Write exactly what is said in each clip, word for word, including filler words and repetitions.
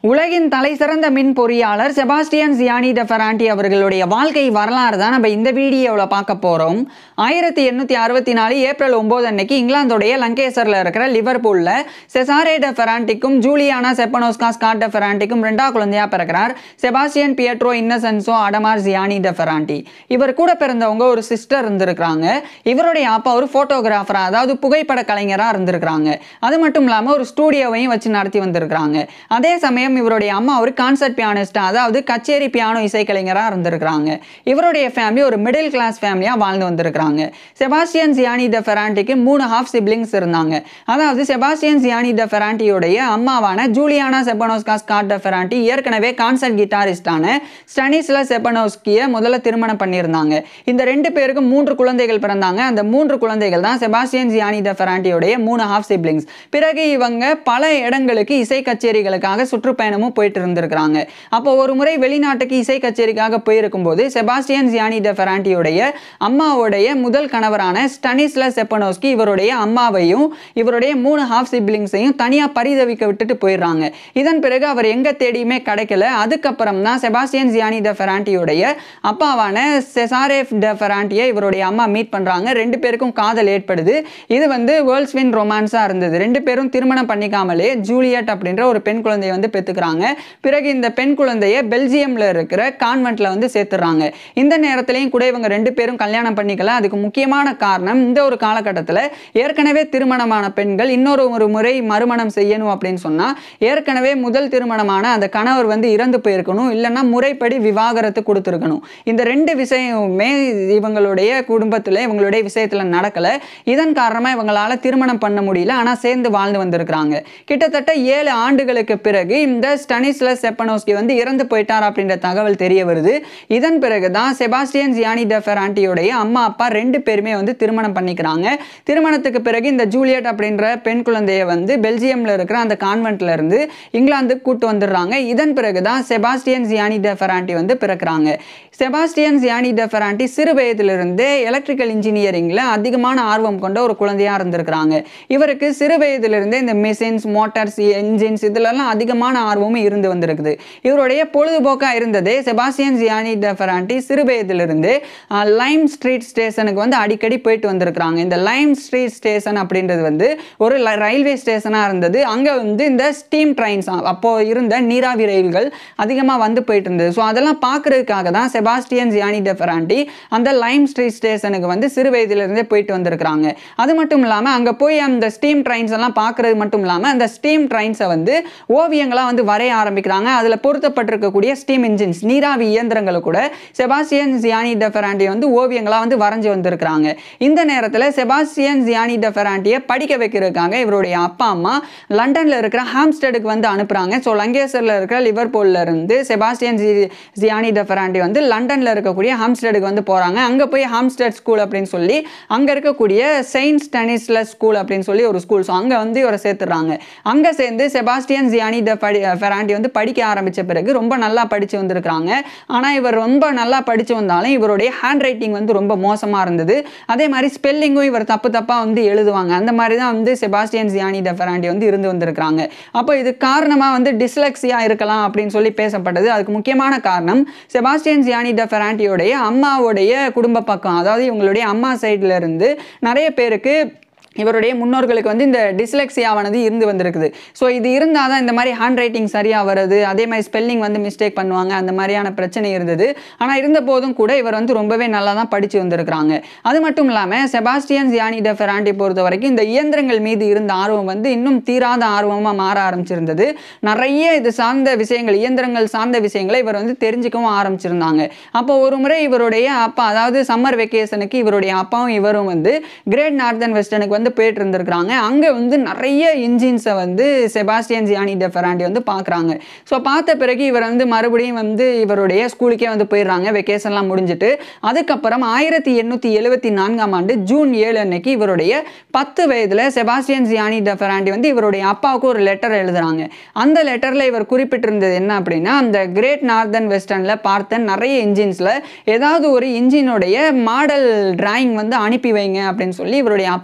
உலகின் தலைசிறந்த மின் பொறியாளர் செபாஸ்டியன் ஜியானி ட ஃபெரான்டி அவர்களுடைய வாழ்க்கை வரலாறு தான் நம்ம இந்த வீடியோவில் பார்க்க போகிறோம். ஆயிரத்தி எண்ணூற்றி அறுபத்தி நாலு ஏப்ரல் ஒம்பது அன்னைக்கு இங்கிலாந்துடைய லங்கேசரில் இருக்கிற லிவர்பூலில் செசாரே ட ஃபெரான்டிக்கும் ஜூலியானா செப்பனோஸ்கா ஸ்காட் ட ஃபெரான்டிக்கும் ரெண்டாவது குழந்தையாக பிறக்கிறார் Sebastian Pietro Innocenzo Adamar Gianni de Ferranti. இவர் கூட பிறந்தவங்க ஒரு சிஸ்டர் இருந்திருக்கிறாங்க. இவருடைய அப்பா ஒரு ஃபோட்டோகிராஃபராக, அதாவது புகைப்பட கலைஞராக இருந்திருக்கிறாங்க. அது மட்டும் இல்லாமல் ஒரு ஸ்டூடியோவையும் வச்சு நடத்தி வந்திருக்கிறாங்க. அதே சமயம் இவருடைய அம்மா ஒரு கான்சர்ட் பியானிஸ்டா, அதாவது கச்சேரி பியானோ இசைக்கலைஞராக இருந்திருக்கிறாங்க. இவருடைய ஃபேமிலி ஒரு மிடில் கிளாஸ் ஃபேமிலியாக வாழ்ந்து வந்திருக்கிறாங்க. செபாஸ்டியன் ஜியானி ட ஃபெரான்டிக்கு மூணு ஹாஃப் சிப்ளிங்ஸ் இருந்தாங்க. அதாவது செபாஸ்டியன் ஜியானி ட ஃபெரான்டியோடைய அம்மாவான Juliana Szczepanowska Scott de Ferranti ஏற்கனவே கான்சர்ட் கிட்டாரிஸ்டான ஸ்டானிஸ்லா செப்பனோஸ்கியை முதல்ல திருமணம் பண்ணியிருந்தாங்க. இந்த ரெண்டு பேருக்கு மூன்று குழந்தைகள் பிறந்தாங்க. அந்த மூன்று குழந்தைகள் தான் செபாஸ்டியன் ஜியானி ட ஃபெரான்டியோடைய மூணு ஹாஃப் சிப்ளிங்ஸ். பிறகு இவங்க பல இடங்களுக்கு இசை கச்சேரிகளுக்காக சுற்று பயணமும் போயிட்டு இருந்திருக்கிறாங்க. அப்போ ஒரு முறை வெளிநாட்டுக்கு இசை கச்சேரிக்காக போயிருக்கும் போது செபாஸ்டியன் ஜியானி ட ஃபெரான்டியோடைய அம்மாவுடைய முதல் கணவரான ஸ்டானிஸ்லா செப்பனோஸ்கி இவருடைய அம்மாவையும் இவருடைய மூணு ஹாஃப் சிப்ளிங்ஸையும் தனியாக பரிதவிக்க விட்டுட்டு போயிடுறாங்க. இதன் பிறகு அவர் எங்கே தேடியுமே கிடைக்கல. அதுக்கப்புறம் தான் செபாஸ்டியன் ஜியானி ட ஃபெரான்டியோடைய அப்பாவான செசாரே ட ஃபெரான்டியை இவருடைய அம்மா மீட் பண்ணுறாங்க. ரெண்டு பேருக்கும் காதல் ஏற்படுது. இது வந்து வேர்ல்ட்ஸ் வின் ரொமான்ஸாக இருந்தது. ரெண்டு பேரும் திருமணம் பண்ணிக்காமலே ஜூலியட் அப்படின்ற ஒரு பெண் குழந்தையை வந்து பெற்றுக்கிறாங்க. பிறகு இந்த பெண் குழந்தையை பெல்ஜியம்ல இருக்கிற கான்வென்ட்ல வந்து சேர்த்துறாங்க. இந்த நேரத்திலையும் கூட இவங்க ரெண்டு பேரும் கல்யாணம் பண்ணிக்கல. அதுக்கு முக்கியமான காரணம், இந்த ஒரு காலகட்டத்தில் ஏற்கனவே திருமணமான பெண்கள் இன்னொரு ஒரு முறை மறுமணம் செய்யணும் அப்படின்னு சொன்னா ஏற்கனவே முதல் திருமணமான அந்த கணவர் வந்து இறந்து போயிருக்கணும், இல்லைன்னா முறைப்படி விவாகரத்து கொடுத்துருக்கணும். இந்த ரெண்டு விஷயமுமே இவங்களுடைய குடும்பத்தில் இவங்களுடைய விஷயத்துல நடக்கல. இதன் காரணமா இவங்களால திருமணம் பண்ண முடியல. ஆனா சேர்ந்து வாழ்ந்து வந்திருக்கிறாங்க. கிட்டத்தட்ட ஏழு ஆண்டுகளுக்கு பிறகு இந்த ஸ்டானிஸ்லா செப்பனோஸ்கி வந்து இறந்து போயிட்டார் அப்படின்ற தகவல் தெரிய வருது. இதன் பிறகு தான் செபாஸ்டியன் ஜியானி ட ஃபெரான்டியோடைய அம்மா அப்பா ரெண்டு பேருமே வந்து திருமணம் பண்ணிக்கிறாங்க. திருமணத்துக்கு பிறகு இந்த ஜூலியட் அப்படின்ற பெண் குழந்தையை வந்து பெல்ஜியம்ல இருக்கிற அந்த கான்வென்ட்ல இருந்து இங்கிலாந்துக்கு கூட்டு வந்துடுறாங்க. இதன் பிறகு தான் செபாஸ்டியன் ஜியானி ட ஃபெரான்டி வந்து பிறக்கிறாங்க. செபாஸ்டியன் ஜியானி ட ஃபெரான்டி சிறு வயதிலிருந்தே எலக்ட்ரிக்கல் இன்ஜினியரிங்ல அதிகமான ஆர்வம் கொண்ட ஒரு குழந்தையா இருந்திருக்கிறாங்க. இவருக்கு சிறு வயதிலிருந்தே இந்த மிஷின்ஸ், மோட்டார்ஸ், என்ஜின்ஸ் இதுலெல்லாம் அதிகமான ஆர்வமும் இருந்து வந்திருக்குது. இவருடைய பொழுதுபோக்கா இருந்ததே செபாஸ்டியன் ஜியானி ட ஃபெரான்டி சிறு வயதிலிருந்து லைம் ஸ்ட்ரீட் ஸ்டேஷனுக்கு வந்து அடிக்கடி போயிட்டு வந்திருக்கிறாங்க. இந்த லைம் ஸ்ட்ரீட் ஸ்டேஷன் அப்படின்றது வந்து ஒரு ரயில்வே ஸ்டேஷனாக இருந்தது. அங்கே வந்து இந்த ஸ்டீம் ட்ரெயின்ஸ், அப்போ இருந்த நீராவி ரயில்கள் அதிகமாக வந்து போயிட்டு இருந்தது. ஸோ அதெல்லாம் பார்க்கறதுக்காக தான் செபாஸ்டியன் ஜியானி ட ஃபெரான்டி அந்த லைம் ஸ்ட்ரீட் ஸ்டேஷனுக்கு வந்து சிறு வயதிலிருந்தே போயிட்டு வந்திருக்கிறாங்க. அது மட்டும் இல்லாமல் அங்கே போய் அந்த ஸ்டீம் ட்ரெயின்ஸ் எல்லாம் பார்க்கறது மட்டும் இல்லாமல் அந்த ஸ்டீம் ட்ரெயின்ஸை வந்து ஓவியங்களாக வந்து வரைய ஆரம்பிக்கிறாங்க. அதில் பொருத்தப்பட்டிருக்கக்கூடிய ஸ்டீம் இன்ஜின்ஸ், நீராவி இயந்திரங்களை கூட செபாஸ்டியன் ஜியானி ட ஃபெரான்டி வந்து ஓவியங்களாக வந்து வரைஞ்சி வந்திருக்கிறாங்க. இந்த நேரத்தில் செபாஸ்டியன் ஜியானி ட ஃபெரான்டியை படிக்க வைக்கிறதுக்காக இவருடைய அப்பா அம்மா லண்டனில் இருக்கிற ஹாம்ஸ்டெடுக்கு வந்து அனுப்புகிறாங்க. ஸோ லங்கேசரில் இருக்கிற லிவர்பூலில் இருந்து செபாஸ்டியன் ஜி ஜியானி ட ஃபெரான்டி வந்து லண்டனில் இருக்கக்கூடிய ஹாம்ஸ்டெடுக்கு வந்து போகிறாங்க. அங்கே போய் ஹாம்ஸ்டெட் ஸ்கூல் அப்படின்னு சொல்லி அங்கே இருக்கக்கூடிய செயின்ட் ஸ்டானிஸ்லஸ் ஸ்கூல் அப்படின்னு சொல்லி ஒரு ஸ்கூல், ஸோ அங்கே வந்து இவரை சேர்த்துறாங்க. அங்கே சேர்ந்து செபாஸ்டியன் ஜியானி ட ஃபெரான்டி வந்து படிக்க ஆரம்பித்த பிறகு ரொம்ப நல்லா படித்து வந்திருக்கிறாங்க. ஆனால் இவர் ரொம்ப நல்லா படித்து வந்தாலும் இவருடைய ஹேண்ட் ரைட்டிங் வந்து ரொம்ப மோசமாக இருந்தது. அதே மாதிரி ஸ்பெல்லிங்கும் இவர் தப்பு தப்பாக வந்து எழுதுவாங்க. அந்த மாதிரி தான் வந்து செபாஸ்டியன் ஜியானி ட ஃபெரான்டி வந்து இருந்து வந்திருக்கிறாங்க. அப்போ இது காரணமாக வந்து டிஸ்லெக்ஸியா இருக்கலாம் அப்படின்னு சொல்லி பேசப்பட்டது. அதுக்கு முக்கியமான காரணம் செபாஸ்டியன் ஜியானி ட ஃபெரான்டியோடைய அம்மாவுடைய குடும்ப பக்கம், அதாவது இவங்களுடைய அம்மா சைட்ல இருந்து நிறைய பேருக்கு இவருடைய முன்னோர்களுக்கு வந்து இந்த டிஸ்லெக்ஸியாவானது இருந்து வந்திருக்குது. ஸோ இது இருந்தால் தான் இந்த மாதிரி ஹேண்ட் ரைட்டிங் சரியாக வருது, அதே மாதிரி ஸ்பெல்லிங் வந்து மிஸ்டேக் பண்ணுவாங்க, அந்த மாதிரியான பிரச்சனை இருந்தது. ஆனால் இருந்த போதும் கூட இவர் வந்து ரொம்பவே நல்லா தான் படித்து வந்திருக்கிறாங்க. அது மட்டும் இல்லாமல் செபாஸ்டியன் ஜியானி ட ஃபெரான்டி பொறுத்த வரைக்கும் இந்த இயந்திரங்கள் மீது இருந்த ஆர்வம் வந்து இன்னும் தீராத ஆர்வமாக மாற ஆரம்பிச்சிருந்தது. நிறைய இது சார்ந்த விஷயங்கள், இயந்திரங்கள் சார்ந்த விஷயங்களை இவர் வந்து தெரிஞ்சுக்கவும் ஆரம்பிச்சிருந்தாங்க. அப்போ ஒரு முறை இவருடைய அப்பா, அதாவது சம்மர் வெக்கேஷனுக்கு இவருடைய அப்பாவும் இவரும் வந்து கிரேட் நார்தன் வெஸ்டர்னுக்கு வந்து போயிட்டு இருந்திருக்கிறாங்க. அங்கே வந்து நிறைய இன்ஜின்ஸை வந்து செபாஸ்டியன் ஜியானி ட ஃபெரான்டி வந்து பார்க்குறாங்க. ஸோ பார்த்த பிறகு இவர் வந்து மறுபடியும் வந்து இவருடைய ஸ்கூலுக்கே வந்து போயிடுறாங்க வெக்கேஷன்லாம் முடிஞ்சுட்டு. அதுக்கப்புறம் ஆயிரத்தி எண்ணூற்றி எழுபத்தி நான்காம் ஆண்டு ஜூன் ஏழு அன்னைக்கு இவருடைய பத்து வயதில் செபாஸ்டியன் ஜியானி ட ஃபெரான்டி வந்து இவருடைய அப்பாவுக்கு ஒரு லெட்டர் எழுதுறாங்க. அந்த லெட்டரில் இவர் குறிப்பிட்டிருந்தது என்ன அப்படின்னா, அந்த கிரேட் நார்தன் வெஸ்டர்னில் பார்த்த நிறைய இன்ஜின்ஸில் ஏதாவது ஒரு இன்ஜினுடைய மாடல் டிராயிங் வந்து அனுப்பி வைங்க அப்படின்னு சொல்லி இவருடைய அப்பாவுக்கு வந்து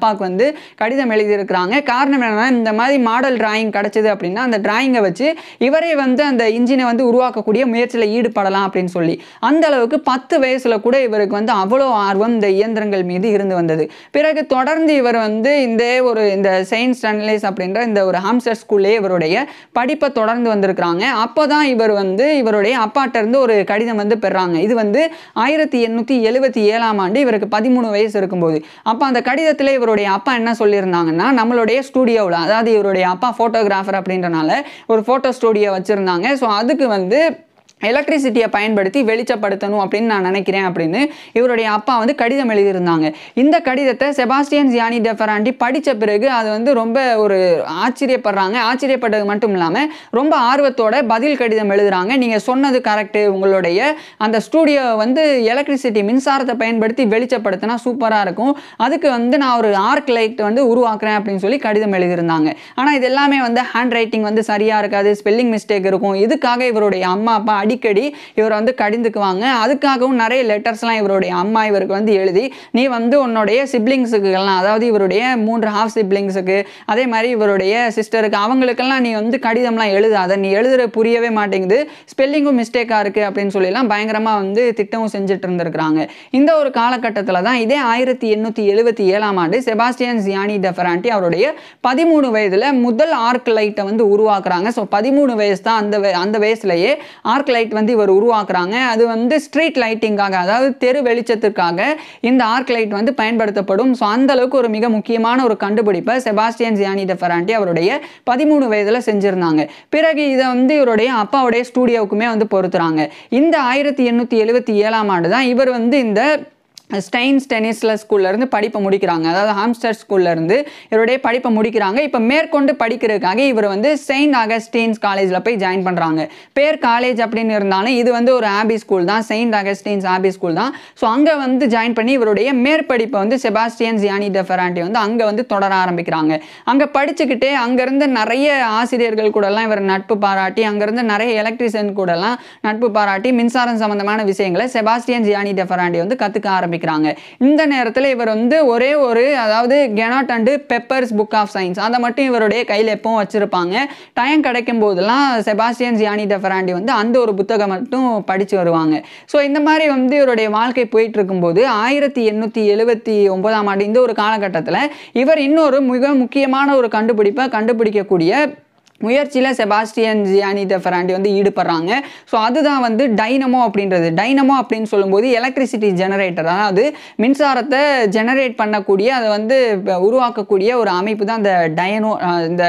கடிதம் எழுதியிருக்கிறாங்க. காரணம் என்னன்னா, இந்த மாதிரி மாடல் டிராயிங் கிடைச்சது அப்படின்னா அந்த டிராயிங்கை வச்சு இவரே வந்து அந்த இன்ஜினை வந்து உருவாக்கக்கூடிய முயற்சியில் ஈடுபடலாம் அப்படின்னு சொல்லி அந்த அளவுக்கு பத்து வயசுல கூட இவருக்கு வந்து அவ்வளோ ஆர்வம் இந்த இயந்திரங்கள் மீது இருந்து வந்தது. பிறகு தொடர்ந்து இவர் வந்து இந்த ஒரு இந்த செயின்ட் ஸ்டான்லேஸ் அப்படின்ற இந்த ஒரு ஹாம்ஸ்டர் ஸ்கூல்லே இவருடைய படிப்பை தொடர்ந்து வந்திருக்கிறாங்க. அப்போதான் இவர் வந்து இவருடைய அப்பாட்ட இருந்து ஒரு கடிதம் வந்து பெறாங்க. இது வந்து ஆயிரத்தி எண்ணூற்றி எழுபத்தி ஏழாம் ஆண்டு இவருக்கு பதிமூணு வயசு இருக்கும்போது. அப்போ அந்த கடிதத்தில் இவருடைய அப்பா என்ன சொல்லியிருந்தாங்கன்னா, நம்மளுடைய ஸ்டூடியோவில், அதாவது இவருடைய அப்பா ஃபோட்டோகிராஃபர் அப்படின்றனால ஒரு ஃபோட்டோ ஸ்டூடியோ வச்சுருந்தாங்க. ஸோ அதுக்கு வந்து எலக்ட்ரிசிட்டியை பயன்படுத்தி வெளிச்சப்படுத்தணும் அப்படின்னு நான் நினைக்கிறேன் அப்படின்னு இவருடைய அப்பா வந்து கடிதம் எழுதியிருந்தாங்க. இந்த கடிதத்தை செபாஸ்டியன் ஜியானி டெ ஃபெரான்டி படித்த பிறகு அது வந்து ரொம்ப ஒரு ஆச்சரியப்படுறாங்க. ஆச்சரியப்பட்டது மட்டும் இல்லாமல் ரொம்ப ஆர்வத்தோட பதில் கடிதம் எழுதுகிறாங்க. நீங்கள் சொன்னது கரெக்டு, உங்களுடைய அந்த ஸ்டூடியோ வந்து எலக்ட்ரிசிட்டி மின்சாரத்தை பயன்படுத்தி வெளிச்சப்படுத்தினா சூப்பராக இருக்கும், அதுக்கு வந்து நான் ஒரு ஆர்க் லைட் வந்து உருவாக்குறேன் அப்படின்னு சொல்லி கடிதம் எழுதியிருந்தாங்க. ஆனால் இது எல்லாமே வந்து ஹேண்ட் ரைட்டிங் வந்து சரியாக இருக்காது, ஸ்பெல்லிங் மிஸ்டேக் இருக்கும். இதுக்காக இவருடைய அம்மா அப்பா அடிக்கடி இவர் வந்து கடிந்துக்குவாங்க. அதுக்காகவும் நிறைய லெட்டர்ஸ்லாம் இவருடைய அம்மா இவருக்கு வந்து எழுதி, நீ வந்து உன்னுடைய சிப்ளிங்ஸுக்கெல்லாம், அதாவது இவருடைய மூன்று ஹாஃப் சிப்ளிங்ஸுக்கு, அதே மாதிரி இவருடைய சிஸ்டருக்கு, அவங்களுக்கெல்லாம் நீ வந்து கடிதம்லாம் எழுதாத, நீ எழுதுற புரியவே மாட்டேங்குது, ஸ்பெல்லிங்கும் மிஸ்டேக்காக இருக்குது அப்படின்னு சொல்லிலாம் பயங்கரமாக வந்து திட்டமும் செஞ்சுட்டு இருந்திருக்கிறாங்க. இந்த ஒரு காலகட்டத்தில் தான் இதே ஆயிரத்தி எண்ணூற்றி எழுபத்தி ஏழாம் ஆண்டு செபாஸ்டியன் ஜியானி டெ ஃபெரான்டி அவருடைய பதிமூணு வயதில் முதல் ஆர்க் லைட்டை வந்து உருவாக்குறாங்க. ஸோ பதிமூணு வயசு தான், அந்த அந்த வயசுலேயே ஆர்க் லைட் வந்து இவர் உருவாக்குறாங்க. அது வந்து ஸ்ட்ரீட் லைட்டிங்காக, அதாவது தெரு வெளிச்சத்திற்காக இந்த ஆர்க் லைட் வந்து பயன்படுத்தப்படும். ஸோ அந்த அளவுக்கு ஒரு மிக முக்கியமான ஒரு கண்டுபிடிப்பை செபாஸ்டியன் ஜியானி டெ ஃபெரான்டி அவருடைய பதிமூணு வயதில் செஞ்சிருந்தாங்க. பிறகு இதை வந்து இவருடைய அப்பாவுடைய ஸ்டூடியோவுக்குமே வந்து பொறுத்துறாங்க. இந்த ஆயிரத்தி எண்ணூற்றி எழுபத்தி ஏழாம் ஆண்டு தான் இவர் வந்து இந்த ஸ்டெயின் ஸ்டெனிஸ்ல ஸ்கூல்லேருந்து படிப்பை முடிக்கிறாங்க. அதாவது ஹாம்ஸ்டர் ஸ்கூல்லேருந்து இவருடைய படிப்பை முடிக்கிறாங்க. இப்போ மேற்கொண்டு படிக்கிறதுக்காக இவர் வந்து செயின்ட் அகஸ்டின்ஸ் காலேஜில் போய் ஜாயின் பண்ணுறாங்க. பேர் காலேஜ் அப்படின்னு இருந்தாலும் இது வந்து ஒரு ஆபி ஸ்கூல் தான், செயின்ட் அகஸ்டின்ஸ் ஆபி ஸ்கூல் தான். ஸோ அங்கே வந்து ஜாயின் பண்ணி இவருடைய மேற்படிப்பை வந்து செபாஸ்டியன் ஜியானி டெ ஃபெரான்டி வந்து அங்கே வந்து தொடர ஆரம்பிக்கிறாங்க. அங்கே படிச்சுக்கிட்டே அங்கேருந்து நிறைய ஆசிரியர்கள் கூடலாம் இவர் நட்பு பாராட்டி, அங்கேருந்து நிறைய எலக்ட்ரிஷியன் கூடலாம் நட்பு பாராட்டி மின்சாரம் சம்பந்தமான விஷயங்களை செபாஸ்டியன் ஜியானி டெ ஃபெரான்டி வந்து கற்றுக்க ஆரம்பிக்கிறாங்க. இந்த நேரத்தில் இவர் வந்து ஒரே ஒரு, அதாவது Ganot and Pepper's book of science, அதை மட்டும் இவருடைய கையில் எப்பவும் வச்சிருப்பாங்க. டைம் கிடைக்கும் போதெல்லாம் செபாஸ்டியன் ஜியானி டெ ஃபெரான்டி வந்து அந்த ஒரு புத்தகம் மட்டும் படித்து வருவாங்க. ஸோ இந்த மாதிரி வந்து இவருடைய வாழ்க்கை போயிட்டு இருக்கும்போது ஆயிரத்தி எண்ணூற்றி எழுபத்தி ஒன்பதாம் ஆண்டு இந்த ஒரு காலகட்டத்தில் இவர் இன்னொரு மிக முக்கியமான ஒரு கண்டுபிடிப்பை கண்டுபிடிக்கக்கூடிய முயற்சியில் செபாஸ்டியன் ஜியானி டெ ஃபெரான்டி வந்து ஈடுபடுறாங்க. ஸோ அதுதான் வந்து டைனமோ அப்படின்றது. டைனமோ அப்படின்னு சொல்லும்போது எலக்ட்ரிசிட்டி ஜெனரேட்டர், அதாவது மின்சாரத்தை ஜெனரேட் பண்ணக்கூடிய, அதை வந்து உருவாக்கக்கூடிய ஒரு அமைப்பு தான் இந்த டயனோ, இந்த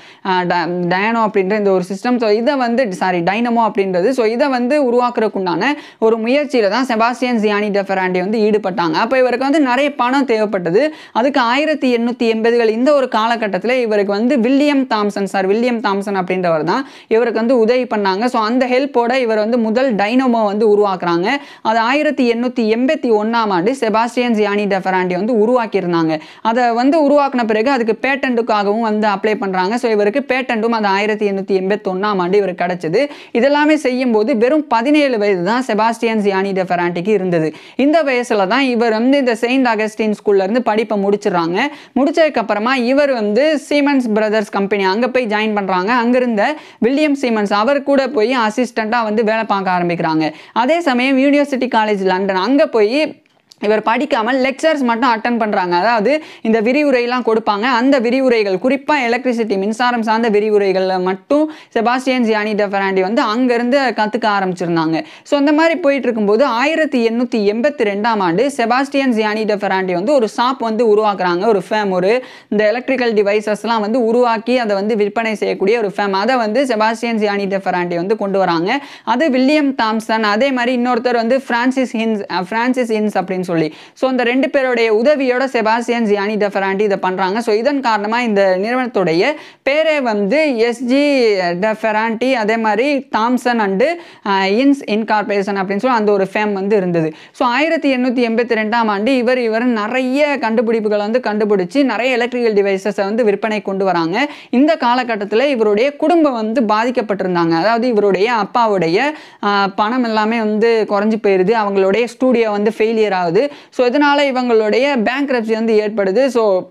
டயனோ அப்படின்ற இந்த ஒரு சிஸ்டம். ஸோ இதை வந்து சாரி டைனமோ அப்படின்றது. ஸோ இதை வந்து உருவாக்குறதுக்குண்டான ஒரு முயற்சியில் தான் செபாஸ்டியன் ஜியானி டெ ஃபெரான்டி வந்து ஈடுபட்டாங்க. அப்போ இவருக்கு வந்து நிறைய பணம் தேவைப்பட்டது. அதுக்கு ஆயிரத்தி எண்ணூற்றி எண்பதுகள் இந்த ஒரு காலகட்டத்தில் இவருக்கு வந்து William Thomson sir William Thomson அப்படின்றவர் தான் இவருக்கு வந்து உதவி பண்ணாங்க. ஸோ அந்த ஹெல்ப்போட இவர் வந்து முதல் டைனமோ வந்து உருவாக்குறாங்க. அது ஆயிரத்தி எண்ணூற்றி எண்பத்தி ஒன்றாம் ஆண்டு செபாஸ்டியன் ஜியானி டெ ஃபெரான்டி வந்து உருவாக்கியிருந்தாங்க. அதை வந்து உருவாக்கின பிறகு அதுக்கு பேட்டன்ட்டுக்காகவும் வந்து அப்ளை பண்ணுறாங்க. ஸோ இவருக்கு பேட்டன்ட்டும் அது ஆயிரத்தி எண்ணூற்றி எண்பத்தி ஒன்றாம் ஆண்டு இவருக்கு கிடைச்சது. இதெல்லாமே செய்யும் போது வெறும் பதினேழு வயது தான் செபாஸ்டியன் ஜியானி டெ ஃபெரான்டிக்கு இருந்தது. இந்த வயசுல தான் இவர் வந்து இந்த செயின்ட் அகஸ்டின் ஸ்கூல்ல இருந்து படிப்பை முடிச்சிடறாங்க. முடிச்சதுக்கு அப்புறமா இவர் வந்து சீமன்ஸ் பிரதர்ஸ் கம்பெனி அங்கே போய் ஜாயின் பண்ணுறாங்க. அங்கிருந்த வில்லியம் சீமன்ஸ் அவர் கூட போய் அசிஸ்டண்டா வந்து வேலை பார்க்க ஆரம்பிக்கிறாங்க. அதே சமயம் யூனிவர்சிட்டி காலேஜ் லண்டன் அங்கே போய் இவர் படிக்காமல் லெக்சர்ஸ் மட்டும் அட்டன் பண்ணுறாங்க. அதாவது இந்த விரிவுரையெல்லாம் கொடுப்பாங்க. அந்த விரிவுரைகள் குறிப்பாக எலக்ட்ரிசிட்டி மின்சாரம் சார்ந்த விரிவுரைகளில் மட்டும் செபாஸ்டியன் ஜியானி டெ ஃபெரான்டி வந்து அங்கேருந்து கற்றுக்க ஆரம்பிச்சிருந்தாங்க. ஸோ அந்த மாதிரி போயிட்டு இருக்கும்போது ஆயிரத்தி எண்ணூற்றி எண்பத்தி ரெண்டாம் ஆண்டு செபாஸ்டியன் ஜியானி டெ ஃபெரான்டி வந்து ஒரு ஷாப் வந்து உருவாக்குறாங்க. ஒரு ஃபேம், ஒரு இந்த எலக்ட்ரிக்கல் டிவைசஸ்லாம் வந்து உருவாக்கி அதை வந்து விற்பனை செய்யக்கூடிய ஒரு ஃபேம், அதை வந்து செபாஸ்டியன் ஜியானி டெ ஃபெரான்டி வந்து கொண்டு வராங்க. அது வில்லியம் தாம்சன், அதே மாதிரி இன்னொருத்தர் வந்து பிரான்சிஸ் ஹின்ஸ் பிரான்சிஸ் ஹின்ஸ் அப்படின்னு சொல்லி. ஸோ இந்த ரெண்டு பேருடைய உதவியோட செபாஸ்டியன் ஜியானி டெ ஃபெரான்டி இதை பண்ணுறாங்க. ஸோ இதன் காரணமாக இந்த நிறுவனத்துடைய பேரே வந்து எஸ்ஜி டெ ஃபெரான்டி, அதே மாதிரி தாம்சன் அண்டு இன்ஸ் இன்கார்பரேஷன் அப்படின்னு சொல்லி அந்த ஒரு ஃபேம் வந்து இருந்தது. ஸோ ஆயிரத்தி எண்ணூற்றி எண்பத்தி ரெண்டாம் ஆண்டு இவர் இவர் நிறைய கண்டுபிடிப்புகளை வந்து கண்டுபிடிச்சி நிறைய எலக்ட்ரிக்கல் டிவைசஸை வந்து விற்பனை கொண்டு வராங்க. இந்த காலகட்டத்தில் இவருடைய குடும்பம் வந்து பாதிக்கப்பட்டிருந்தாங்க. அதாவது இவருடைய அப்பாவுடைய பணம் எல்லாமே வந்து குறைஞ்சி போயிடுது, அவங்களுடைய ஸ்டூடியோ வந்து ஃபெயிலியர் ஆகுது. ஸோ இதனால் இவங்களுடைய பேங்க்ரப்சி வந்து ஏற்படுது. ஸோ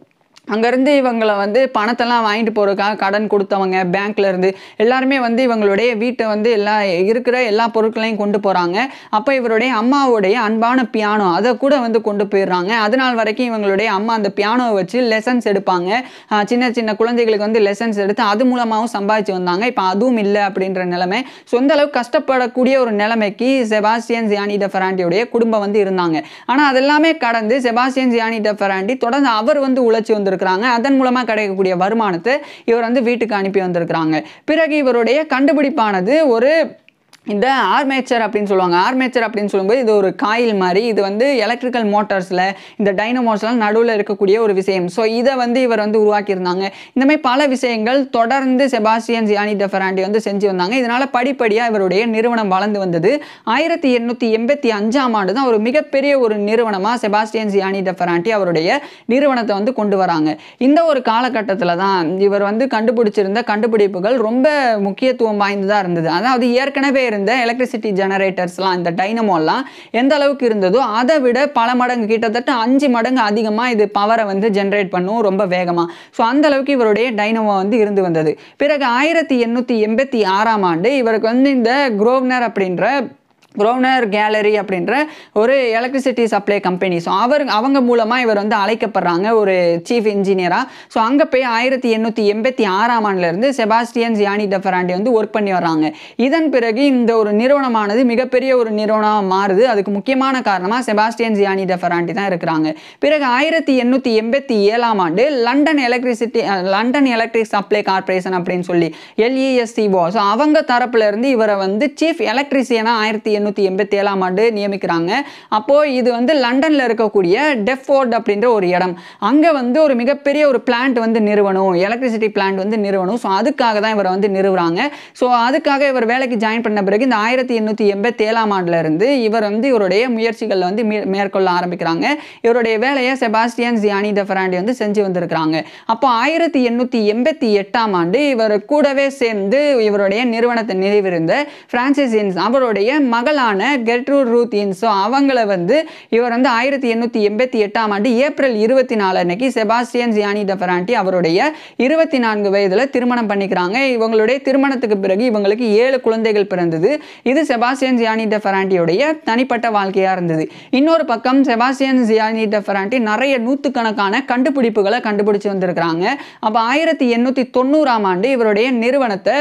அங்கேருந்து இவங்களை வந்து பணத்தெல்லாம் வாங்கிட்டு போகிறதுக்காக கடன் கொடுத்தவங்க பேங்க்ல இருந்து எல்லாருமே வந்து இவங்களுடைய வீட்டை வந்து எல்லா இருக்கிற எல்லா பொருட்களையும் கொண்டு போகிறாங்க. அப்போ இவருடைய அம்மாவுடைய அன்பான பியானோ அதை கூட வந்து கொண்டு போயிடுறாங்க. அதனால் வரைக்கும் இவங்களுடைய அம்மா அந்த பியானோவை வச்சு லெசன்ஸ் எடுப்பாங்க. சின்ன சின்ன குழந்தைகளுக்கு வந்து லெசன்ஸ் எடுத்து அது மூலமாகவும் சம்பாதிச்சு வந்தாங்க. இப்போ அதுவும் இல்லை அப்படின்ற நிலைமை. சொந்த அளவுக்கு கஷ்டப்படக்கூடிய ஒரு நிலைமைக்கு செபாஸ்டியன் ஜியானி ட ஃபெராண்டியோடைய குடும்பம் வந்து இருந்தாங்க. ஆனால் அதெல்லாமே கடந்து செபாஸ்டியன் ஜியானி ட ஃபெராண்டி தொடர்ந்து அவர் வந்து உழைச்சி வந்து அதன் மூலமா கிடைக்கக்கூடிய வருமானத்தை இவர் வந்து வீட்டுக்கு அனுப்பி வந்திருக்கிறாங்க. பிறகு இவருடைய கண்டுபிடிப்பானது ஒரு இந்த ஆர்மேச்சர் அப்படின்னு சொல்லுவாங்க. ஆர்மேச்சர் அப்படின்னு சொல்லும்போது இது ஒரு காயில் மாதிரி. இது வந்து எலக்ட்ரிக்கல் மோட்டார்ஸில் இந்த டைனமோஸ்லாம் நடுவில் இருக்கக்கூடிய ஒரு விஷயம். ஸோ இதை வந்து இவர் வந்து உருவாக்கியிருந்தாங்க. இந்த மாதிரி பல விஷயங்கள் தொடர்ந்து செபாஸ்டியன் ஜியானி ட ஃபெராண்டி வந்து செஞ்சு வந்தாங்க. இதனால் படிப்படியாக இவருடைய நிறுவனம் வளர்ந்து வந்தது. ஆயிரத்தி எண்ணூற்றி எண்பத்தி அஞ்சாம் ஆண்டு தான் ஒரு மிகப்பெரிய ஒரு நிறுவனமாக செபாஸ்டியன் ஜியானி ட ஃபெராண்டி அவருடைய நிறுவனத்தை வந்து கொண்டு வராங்க. இந்த ஒரு காலகட்டத்தில் தான் இவர் வந்து கண்டுபிடிச்சிருந்த கண்டுபிடிப்புகள் ரொம்ப முக்கியத்துவம் வாய்ந்ததாக இருந்தது. அதாவது ஏற்கனவே இந்த எலக்ட்ரிசிட்டி ஜெனரேட்டர்ஸ்லாம் இந்த டைனமோலாம் எந்த அளவுக்கு இருந்ததோ அதை விட பல மடங்கு கிட்டத்தட்ட அஞ்சு மடங்கு அதிகமாக இது பவரை வந்து ஜென்ரேட் பண்ணும் ரொம்ப வேகமாக. ஸோ அந்த அளவுக்கு இவருடைய டைனமோ வந்து இருந்து வந்தது. பிறகு ஆயிரத்தி எண்ணூற்றி எண்பத்தி ஆறாம் ஆண்டு இவருக்கு வந்து இந்த குரோவ்னர் அப்படின்ற குரோவ்னர் கேலரி அப்படின்ற ஒரு எலக்ட்ரிசிட்டி சப்ளை கம்பெனி. ஸோ அவர் அவங்க மூலமாக இவர் வந்து அழைக்கப்படுறாங்க ஒரு சீஃப் இன்ஜினியராக. ஸோ அங்கே போய் ஆயிரத்தி எண்ணூற்றி எண்பத்தி ஆறாம் ஆண்டுலேருந்து செபாஸ்டியன் ஜியானி ட ஃபெராண்டி வந்து ஒர்க் பண்ணி வர்றாங்க. இதன் பிறகு இந்த ஒரு நிறுவனமானது மிகப்பெரிய ஒரு நிறுவனமாக மாறுது. அதுக்கு முக்கியமான காரணமாக செபாஸ்டியன் ஜியானி ட ஃபெராண்டி தான் இருக்கிறாங்க. பிறகு ஆயிரத்தி எண்ணூற்றி எண்பத்தி ஏழாம் ஆண்டு London electricity London electric supply corporation அப்படின்னு சொல்லி எல்இஎஸ்சிஓ ஸோ அவங்க தரப்புல இருந்து இவரை வந்து சீஃப் எலக்ட்ரிசியனாக ஆயிரத்தி எண்ணூற்றி எண்பத்தி ஏழாம் ஆண்டு நியமிக்கிறாங்க. அப்போ இது வந்து லண்டன்ல இருக்கக்கூடிய டெஃபோர்ட் அப்படின்ற ஒரு இடம். அங்க வந்து ஒரு மிகப்பெரிய ஒரு பிளான்ட் வந்து நிறுவனம், எலக்ட்ரிசிட்டி பிளான்ட் வந்து நிறுவனம். ஸோ அதுக்காக தான் இவரை வந்து நிறுவுறாங்க. ஸோ அதுக்காக இவர் வேலைக்கு ஜாயின் பண்ண பிறகு இந்த ஆயிரத்தி எண்ணூற்றி எண்பத்தி ஏழாம் ஆண்டுல இருந்து இவர் வந்து இவருடைய முயற்சிகள் வந்து மேற்கொள்ள ஆரம்பிக்கிறாங்க. இவருடைய வேலையை செபாஸ்டியன் ஜியானி ட ஃபெராண்டி வந்து செஞ்சு வந்திருக்கிறாங்க. அப்போ ஆயிரத்தி எண்ணூற்றி எண்பத்தி எட்டாம் ஆண்டு இவர் கூடவே சேர்ந்து இவருடைய நிறுவனத்தை நிறுவிருந்த பிரான்சிஸ் இன்ஸ் அவருடைய மகள் கெர்ட்ரூட் ரூத் இன்ஸ் அவங்கள வந்து இவர் வந்து ஆயிரத்தி எண்ணூற்றி எண்பத்தி எட்டாம் ஆண்டு ஏப்ரல் இருபத்தி நாலு அன்னைக்கு செபாஸ்டியன் ஜியானி ட ஃபெராண்டி அவருடைய இருபத்தி நான்கு வயதுல திருமணம் பண்ணிக்கிறாங்க. இவங்களுடைய திருமணத்துக்கு பிறகு இவங்களுக்கு ஏழு குழந்தைகள் பிறந்தது. இது செபாஸ்டியன் ஜியானி ட ஃபெராண்டியோடைய தனிப்பட்ட வாழ்க்கையா இருந்தது. இன்னொரு பக்கம் செபாஸ்டியன் ஜியானி ட ஃபெராண்டி நிறைய நூற்றுக்கணக்கான கண்டுபிடிப்புகளை கண்டுபிடிச்சு வந்திருக்கிறாங்க. அப்போ ஆயிரத்தி எண்ணூற்றி தொண்ணூறாம் ஆண்டு இவருடைய நிறுவனத்தை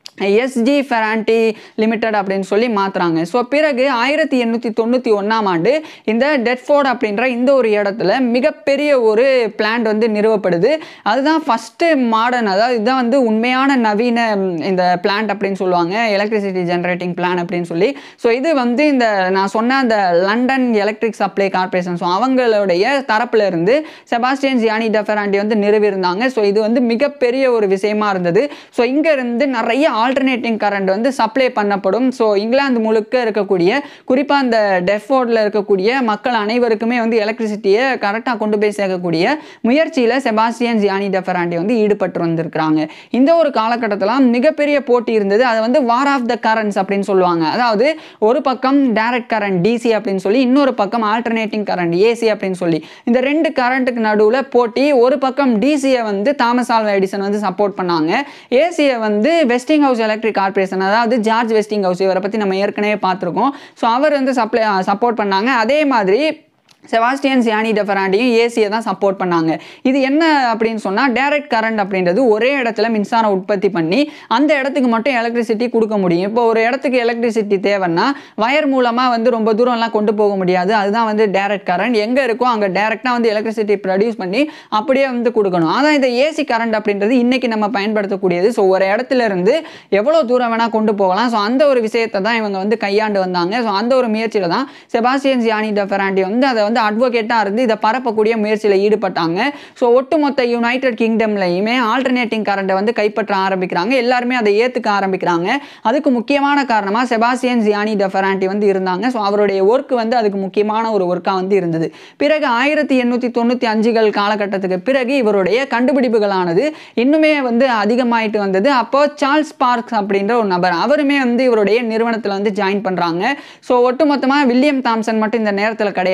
எஸ்ஜி ஃபெராண்டி லிமிடெட் அப்படின்னு சொல்லி மாத்துறாங்க. ஸோ பிறகு ஆயிரத்தி எண்ணூற்றி தொண்ணூற்றி ஒன்றாம் ஆண்டு இந்த டெட்ஃபோர்ட் அப்படின்ற இந்த ஒரு இடத்துல மிகப்பெரிய ஒரு பிளான்ட் வந்து நிறுவப்படுது. அதுதான் ஃபஸ்ட்டு மாடர்ன், அதாவது இதுதான் வந்து உண்மையான நவீன இந்த பிளான்ட் அப்படின்னு சொல்லுவாங்க, எலக்ட்ரிசிட்டி ஜென்ரேட்டிங் பிளான் அப்படின்னு சொல்லி. ஸோ இது வந்து இந்த நான் சொன்ன அந்த London electric supply corporation so அவங்களுடைய தரப்புல இருந்து செபாஸ்டியன் ஜியானி ட ஃபெராண்டி வந்து நிறுவியிருந்தாங்க. ஸோ இது வந்து மிகப்பெரிய ஒரு விஷயமா இருந்தது. ஸோ இங்க இருந்து நிறைய ஆல்டர்னேட்டிங் கரண்ட் வந்து சப்ளை பண்ணப்படும். ஸோ இங்கிலாந்து முழுக்க இருக்கக்கூடிய குறிப்பாக அந்த டெஃபோர்டில் இருக்கக்கூடிய மக்கள் அனைவருக்குமே வந்து எலக்ட்ரிசிட்டியை கரெக்டாக கொண்டு போய் சேர்க்கக்கூடிய முயற்சியில் செபாஸ்டியன் ஜியானி ட ஃபெராண்டி வந்து ஈடுபட்டு வந்திருக்கிறாங்க. இந்த ஒரு காலகட்டத்தில் மிகப்பெரிய போட்டி இருந்தது. அதை வந்து வார் ஆஃப் த கரண்ட்ஸ் அப்படின்னு சொல்லுவாங்க. அதாவது ஒரு பக்கம் டைரக்ட் கரண்ட் டிசி அப்படின்னு சொல்லி, இன்னொரு பக்கம் ஆல்டர்னேட்டிங் கரண்ட் ஏசி அப்படின்னு சொல்லி, இந்த ரெண்டு கரண்ட்டுக்கு நடுவில் போட்டி. ஒரு பக்கம் டிசியை வந்து தாமஸ் ஆல்வா எடிசன் வந்து சப்போர்ட் பண்ணாங்க. ஏசியை வந்து வெஸ்டிங் ஹவுஸ் எலக்ட்ரிக் கார்பரேஷன் அதாவது ஜார்ஜ் வெஸ்டிங் ஹவுஸ் இவரை பற்றி நம்ம ஏற்கனவே பார்த்துருக்கோம். ஸோ அவர் வந்து சப்ளை சப்போர்ட் பண்ணாங்க. அதே மாதிரி செபாஸ்டியன் ஜியானி ட ஃபெராண்டியும் ஏசியை தான் சப்போர்ட் பண்ணாங்க. இது என்ன அப்படின்னு சொன்னால் டைரக்ட் கரண்ட் அப்படின்றது ஒரே இடத்துல மின்சாரம் உற்பத்தி பண்ணி அந்த இடத்துக்கு மட்டும் எலக்ட்ரிசிட்டி கொடுக்க முடியும். இப்போ ஒரு இடத்துக்கு எலக்ட்ரிசிட்டி தேவைன்னா வயர் மூலமாக வந்து ரொம்ப தூரம்லாம் கொண்டு போக முடியாது. அதுதான் வந்து டைரக்ட் கரண்ட். எங்கே இருக்கோ அங்கே டைரெக்டாக வந்து எலக்ட்ரிசிட்டி ப்ரொடியூஸ் பண்ணி அப்படியே வந்து கொடுக்கணும். அதான் இந்த ஏசி கரண்ட் அப்படின்றது இன்றைக்கி நம்ம பயன்படுத்தக்கூடியது. ஸோ ஒரு இடத்துல இருந்து எவ்வளோ தூரம் வேணால் கொண்டு போகலாம். ஸோ அந்த ஒரு விஷயத்தை தான் இவங்க வந்து கையாண்டு வந்தாங்க. ஸோ அந்த ஒரு முயற்சியில் தான் செபாஸ்டியன் ஜியானி ட ஃபெராண்டி வந்து அதை வந்து அட்வொகேட்டாக இருந்து இதை பரப்பக்கூடிய முயற்சியில் ஈடுபட்டாங்க. ஸோ ஒட்டுமொத்த யுனைடெட் கிங்டம்லையுமே ஆல்டர்னேட்டிங் கரண்ட்டை வந்து கைப்பற்ற ஆரம்பிக்கிறாங்க. எல்லாருமே அதை ஏற்றுக்க ஆரம்பிக்கிறாங்க. அதுக்கு முக்கியமான காரணமாக செபாஸ்டியன் ஜியானி ட ஃபெராண்டி வந்து இருந்தாங்க. ஸோ அவருடைய ஒர்க் வந்து அதுக்கு முக்கியமான ஒரு ஒர்க்காக வந்து இருந்தது. பிறகு ஆயிரத்தி எண்ணூற்றி தொண்ணூற்றி அஞ்சுகள் காலகட்டத்துக்கு பிறகு இவருடைய கண்டுபிடிப்புகளானது இன்னுமே வந்து அதிகமாயிட்டு வந்தது. அப்போ சார்ல்ஸ் பார்க்ஸ் அப்படின்ற ஒரு நபர் அவருமே வந்து இவருடைய நிறுவனத்தில் வந்து ஜாயின் பண்ணுறாங்க. ஸோ ஒட்டுமொத்தமாக வில்லியம் தாம்சன் மட்டும் இந்த நேரத்தில் கிடையாது. ஒட்டுமொத்த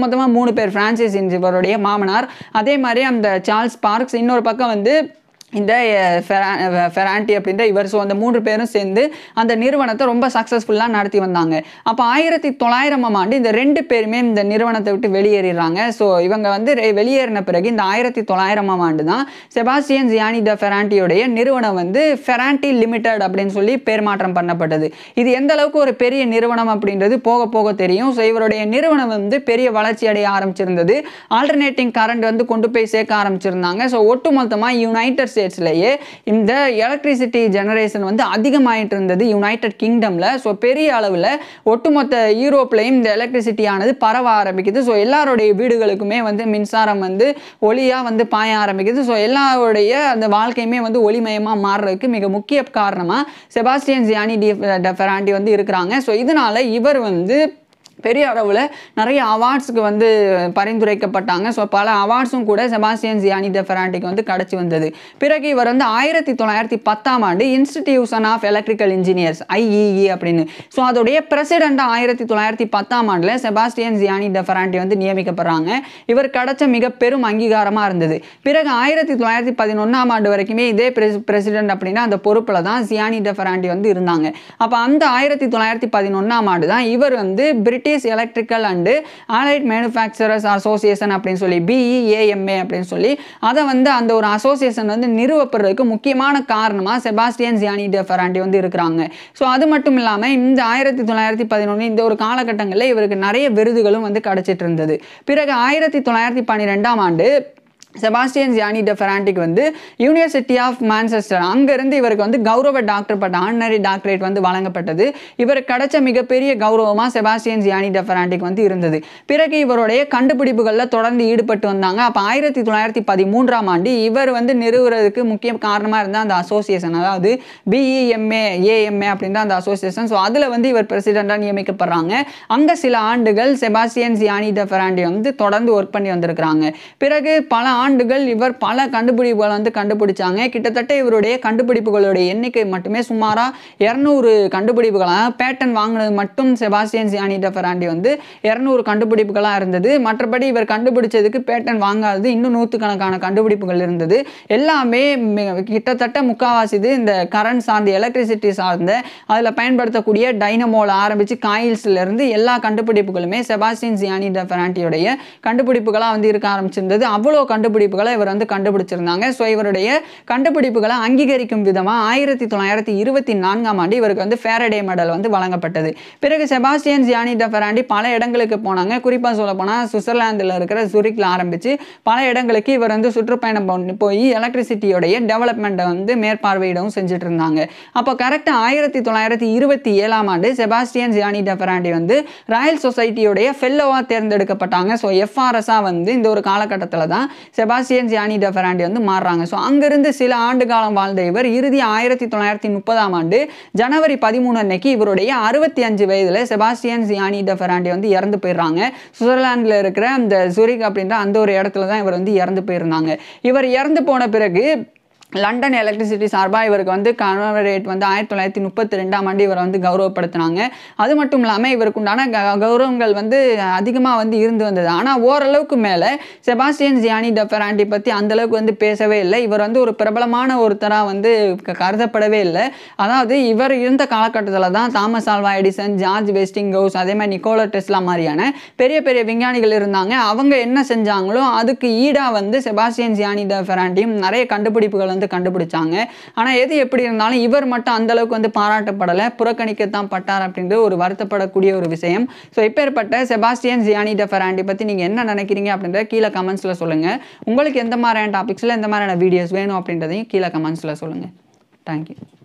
ஒட்டுமொத்தமாக மூணு பேர். பிரான்சிஸ் இவருடைய மாமனார், அதே மாதிரி அந்த சார்ல்ஸ் பார்க்ஸ், இன்னொரு பக்கம் வந்து இந்த ஃபெரான்டி அப்படின்ற இவர். ஸோ அந்த மூன்று பேரும் சேர்ந்து அந்த நிறுவனத்தை ரொம்ப சக்ஸஸ்ஃபுல்லாக நடத்தி வந்தாங்க. அப்போ ஆயிரத்தி தொள்ளாயிரமாம் ஆண்டு இந்த ரெண்டு பேருமே இந்த நிறுவனத்தை விட்டு வெளியேறிடுறாங்க. ஸோ இவங்க வந்து வெளியேறின பிறகு இந்த ஆயிரத்தி தொள்ளாயிரமாம் ஆண்டு தான் செபாஸ்டியன் ஜியானி ட ஃபெரான்டியோடைய நிறுவனம் வந்து ஃபெரான்டி லிமிடெட் அப்படின்னு சொல்லி பேர் மாற்றம் பண்ணப்பட்டது. இது எந்த அளவுக்கு ஒரு பெரிய நிறுவனம் அப்படின்றது போக போக தெரியும். ஸோ இவருடைய நிறுவனம் வந்து பெரிய வளர்ச்சி அடைய ஆரம்பிச்சிருந்தது. ஆல்டர்னேட்டிங் கரண்ட் வந்து கொண்டு போய் சேர்க்க ஆரம்பிச்சிருந்தாங்க. ஸோ ஒட்டுமொத்தமாக யுனைடெட் ஸ்டேட்ஸ்லேயே இந்த எலக்ட்ரிசிட்டி ஜெனரேஷன் வந்து அதிகமாயிட்டு இருந்தது யுனைடெட் கிங்டம்ல. ஸோ பெரிய அளவில் ஒட்டுமொத்த யூரோப்லையும் இந்த எலக்ட்ரிசிட்டி ஆனது பரவ ஆரம்பிக்குது. ஸோ எல்லாருடைய வீடுகளுக்குமே வந்து மின்சாரம் வந்து ஒளியாக வந்து பாய ஆரம்பிக்குது. ஸோ எல்லாருடைய அந்த வாழ்க்கையுமே வந்து ஒளிமயமாக மாறுறதுக்கு மிக முக்கிய காரணமாக செபாஸ்டியன் ஜியானி ட ஃபெரான்டி வந்து இருக்கிறாங்க. ஸோ இதனால இவர் வந்து பெரிய அளவில் நிறைய அவார்ட்ஸுக்கு வந்து பரிந்துரைக்கப்பட்டாங்க. ஸோ பல அவார்ட்ஸும் கூட செபாஸ்டியன் ஜியானி ட ஃபெரான்டிக்கு வந்து கிடச்சி வந்தது. பிறகு இவர் வந்து ஆயிரத்தி தொள்ளாயிரத்தி பத்தாம் ஆண்டு institution of electrical engineers IEE அப்படின்னு ஸோ அதோடைய பிரசிடெண்டாக ஆயிரத்தி தொள்ளாயிரத்தி பத்தாம் ஆண்டில் செபாஸ்டியன் ஜியானி ட ஃபெரான்டி வந்து நியமிக்கப்படுறாங்க. இவர் கிடைச்ச மிக பெரும் அங்கீகாரமாக இருந்தது. பிறகு ஆயிரத்தி தொள்ளாயிரத்தி பதினொன்றாம் ஆண்டு வரைக்குமே இதே பிரசிடென்ட் அப்படின்னா அந்த பொறுப்பில் தான் ஜியானி ட ஃபெரான்டி வந்து இருந்தாங்க. அப்போ அந்த ஆயிரத்தி தொள்ளாயிரத்தி பதினொன்றாம் ஆண்டு தான் இவர் வந்து British electrical and allied manufacturers association அப்படின்னு சொல்லி பிஇஏஎம்ஏ அப்படின்னு சொல்லி அதை வந்து அந்த ஒரு அசோசியேஷன் வந்து நிறுவப்படுறதுக்கு முக்கியமான காரணமாக செபாஸ்டியன் ஜியானி ட ஃபெரான்டி வந்து இருக்கிறாங்க. ஸோ அது மட்டும் இல்லாமல் இந்த ஆயிரத்தி தொள்ளாயிரத்தி பதினொன்று இந்த ஒரு காலகட்டங்களில் இவருக்கு நிறைய விருதுகளும் வந்து கிடைச்சிட்டு இருந்தது. பிறகு ஆயிரத்தி தொள்ளாயிரத்தி பன்னிரெண்டாம் ஆண்டு செபாஸ்டியன் ஜியானி ட ஃபெரான்டிக்கு வந்து யூனிவர்சிட்டி ஆஃப் மான்செஸ்டர் அங்கேருந்து இவருக்கு வந்து கௌரவ டாக்டர் பட்ட ஆனரி டாக்டரேட் வந்து வழங்கப்பட்டது. இவருக்கு கிடைச்ச மிகப்பெரிய கௌரவமாக செபாஸ்டியன் ஜியானி ட ஃபெரான்டிக்கு வந்து இருந்தது. பிறகு இவருடைய கண்டுபிடிப்புகளில் தொடர்ந்து ஈடுபட்டு வந்தாங்க. அப்போ ஆயிரத்தி தொள்ளாயிரத்தி பதிமூன்றாம் ஆண்டு இவர் வந்து நிறுவுறதுக்கு முக்கிய காரணமாக இருந்த அந்த அசோசியேஷன், அதாவது பிஇஎம்ஏ ஏஎம்ஏ அப்படின்ற அந்த அசோசியேஷன். ஸோ அதில் வந்து இவர் பிரசிடெண்டாக நியமிக்கப்படுறாங்க. அங்கே சில ஆண்டுகள் செபாஸ்டியன் ஜியானி ட ஃபெரான்டி வந்து தொடர்ந்து ஒர்க் பண்ணி வந்திருக்கிறாங்க. பிறகு பல ஆண்டுகள் இவர் பல கண்டுபிடிப்புகளை வந்து கண்டுபிடிச்சாங்க. கிட்டத்தட்ட இவருடைய கண்டுபிடிப்புகளுடைய எண்ணிக்கை மட்டுமே சுமாரா இருநூறு கண்டுபிடிப்புகளாக பேட்டன் வாங்கினது மட்டும் செபாஸ்டியன் ஜியானி ட ஃபெரான்டி வந்து இருநூறு கண்டுபிடிப்புகளாக இருந்தது. மற்றபடி இவர் கண்டுபிடிச்சதுக்கு பேட்டன் வாங்காதது இன்னும் நூற்றுக்கணக்கான கண்டுபிடிப்புகள் இருந்தது. எல்லாமே கிட்டத்தட்ட முக்காவாசி இந்த கரண்ட் சார்ந்த எலக்ட்ரிசிட்டி சார்ந்த அதில் பயன்படுத்தக்கூடிய டைனமோல ஆரம்பித்து காயில்ஸ்ல இருந்து எல்லா கண்டுபிடிப்புகளுமே செபாஸ்டியன் ஜியானி ட ஃபெரான்டியோடைய கண்டுபிடிப்புகளாக வந்து இருக்க ஆரம்பிச்சிருந்தது. அவ்வளோ கண்டு கண்டுபிடிப்புகளை இவர் வந்து கண்டுபிடிச்சிருந்தாங்க. ஸோ இவருடைய கண்டுபிடிப்புகளை அங்கீகரிக்கும் விதமாக ஆயிரத்தி தொள்ளாயிரத்தி இருபத்தி நான்காம் ஆண்டு இவருக்கு வந்து ஃபேரடே மெடல் வந்து வழங்கப்பட்டது. பிறகு செபாஸ்டியன் ஜியானி ட ஃபெரான்டி பல இடங்களுக்கு போனாங்க. குறிப்பாக சொல்ல போனால் சுவிட்சர்லாந்தில் இருக்கிற ஜூரிக்ல ஆரம்பித்து பல இடங்களுக்கு இவர் வந்து சுற்றுப்பயணம் போய் எலக்ட்ரிசிட்டியோடைய டெவலப்மெண்ட்டை வந்து மேற்பார்வையிடவும் செஞ்சுட்டு இருந்தாங்க. அப்போ கரெக்டாக ஆயிரத்தி தொள்ளாயிரத்தி இருபத்தி ஏழாம் ஆண்டு செபாஸ்டியன் ஜியானி ட ஃபெரான்டி வந்து ராயல் சொசைட்டியோடைய ஃபெல்லோவாக தேர்ந்தெடுக்கப்பட்டாங்க. ஸோ எஃப்ஆர்எஸ்ஸாக வந்து இந்த ஒரு காலகட்டத்தில் தான் செபாஸ்டியன் ஜியானி ட ஃபெரான்டி வந்து மாறுறாங்க. ஸோ அங்கிருந்து சில ஆண்டு காலம் வாழ்ந்த இவர் இறுதி ஆயிரத்தி தொள்ளாயிரத்தி முப்பதாம் ஆண்டு ஜனவரி பதிமூணு அன்னைக்கு இவருடைய அறுபத்தி அஞ்சு வயதில் செபாஸ்டியன் ஜியானி ட ஃபெரான்டி வந்து இறந்து போயிடுறாங்க. சுவிட்சர்லாந்தில் இருக்கிற அந்த ஜூரிக் அப்படின்ற அந்த ஒரு இடத்துல தான் இவர் வந்து இறந்து போயிருந்தாங்க. இவர் இறந்து போன பிறகு லண்டன் எலக்ட்ரிசிட்டி சார்பாக இவருக்கு வந்து கன்வரேட் வந்து ஆயிரத்தி தொள்ளாயிரத்தி முப்பத்தி ரெண்டாம் ஆண்டு இவரை வந்து கௌரவப்படுத்தினாங்க. அது மட்டும் இல்லாமல் இவருக்கு உண்டான கௌரவங்கள் வந்து அதிகமாக வந்து இருந்து வந்தது. ஆனால் ஓரளவுக்கு மேலே செபாஸ்டியன் ஜியானி ட ஃபெரான்டி பற்றி அந்தளவுக்கு வந்து பேசவே இல்லை. இவர் வந்து ஒரு பிரபலமான ஒருத்தராக வந்து கருதப்படவே இல்லை. அதாவது இவர் இருந்த காலகட்டத்தில் தான் Thomas Alva Edison, George Westinghouse, அதே மாதிரி நிக்கோலா டெஸ்லா மாதிரியான பெரிய பெரிய விஞ்ஞானிகள் இருந்தாங்க. அவங்க என்ன செஞ்சாங்களோ அதுக்கு ஈடாக வந்து செபாஸ்டியன் ஜியானி ட ஃபெரான்டியும் நிறைய கண்டுபிடிப்புகள் வந்து கண்டுபிடிச்சாங்க. ஆனால் எது எப்படி இருந்தாலும் இவர் மட்டும் அந்த அளவுக்கு வந்து பாராட்டப்படலை, புறக்கணிக்கத்தான் பட்டார் அப்படின்றது ஒரு வருத்தப்படக்கூடிய ஒரு விஷயம். ஸோ இப்பேற்பட்ட செபாஸ்டியன் ஜியானி ட ஃபெரான்டி பற்றி நீங்கள் என்ன நினைக்கிறீங்க அப்படின்றத கீழே கமெண்ட்ஸில் சொல்லுங்கள். உங்களுக்கு எந்த மாதிரியான டாபிக்ஸில் எந்த மாதிரியான வீடியோஸ் வேணும் அப்படின்றதையும் கீழே கமெண்ட்ஸில் சொல்லுங்கள். தேங்க்யூ.